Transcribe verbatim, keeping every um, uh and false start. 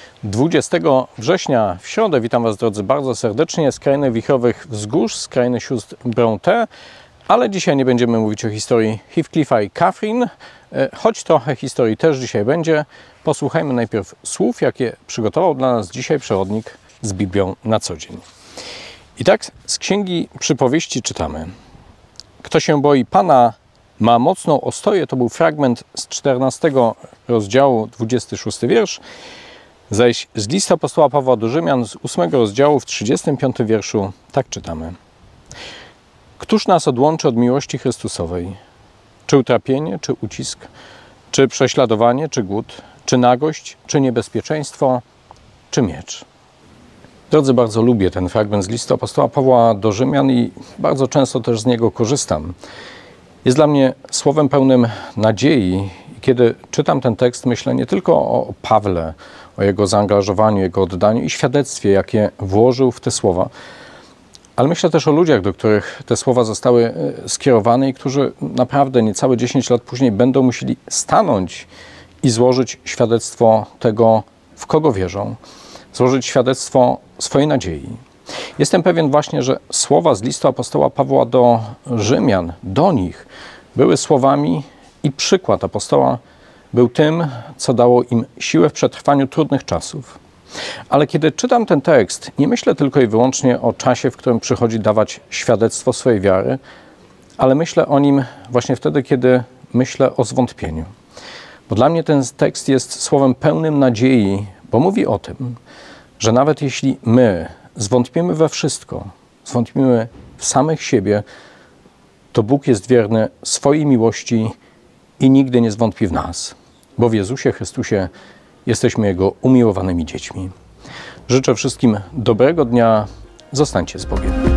dwudziestego września w środę witam Was, drodzy, bardzo serdecznie z krainy wichrowych wzgórz, z krainy sióstr Brontë, ale dzisiaj nie będziemy mówić o historii Heathcliffa i Catherine, choć trochę historii też dzisiaj będzie. Posłuchajmy najpierw słów, jakie przygotował dla nas dzisiaj przewodnik z Biblią na co dzień. I tak z Księgi Przypowieści czytamy: Kto się boi Pana, ma mocną ostoję. To był fragment z czternastego rozdziału, dwudziesty szósty wiersz. Zaś z listu apostoła Pawła do Rzymian z ósmego rozdziału w trzydziestym piątym wierszu tak czytamy: Któż nas odłączy od miłości Chrystusowej? Czy utrapienie, czy ucisk, czy prześladowanie, czy głód, czy nagość, czy niebezpieczeństwo, czy miecz? Drodzy, bardzo lubię ten fragment z listu apostoła Pawła do Rzymian i bardzo często też z niego korzystam. Jest dla mnie słowem pełnym nadziei. Kiedy czytam ten tekst, myślę nie tylko o Pawle, o jego zaangażowaniu, jego oddaniu i świadectwie, jakie włożył w te słowa, ale myślę też o ludziach, do których te słowa zostały skierowane i którzy naprawdę niecałe dziesięć lat później będą musieli stanąć i złożyć świadectwo tego, w kogo wierzą, złożyć świadectwo swojej nadziei. Jestem pewien właśnie, że słowa z listu apostoła Pawła do Rzymian, do nich, były słowami i przykład apostoła był tym, co dało im siłę w przetrwaniu trudnych czasów. Ale kiedy czytam ten tekst, nie myślę tylko i wyłącznie o czasie, w którym przychodzi dawać świadectwo swojej wiary, ale myślę o nim właśnie wtedy, kiedy myślę o zwątpieniu. Bo dla mnie ten tekst jest słowem pełnym nadziei, bo mówi o tym, że nawet jeśli my zwątpimy we wszystko, zwątpimy w samych siebie, to Bóg jest wierny swojej miłości i nigdy nie zwątpi w nas, bo w Jezusie Chrystusie jesteśmy Jego umiłowanymi dziećmi. Życzę wszystkim dobrego dnia. Zostańcie z Bogiem.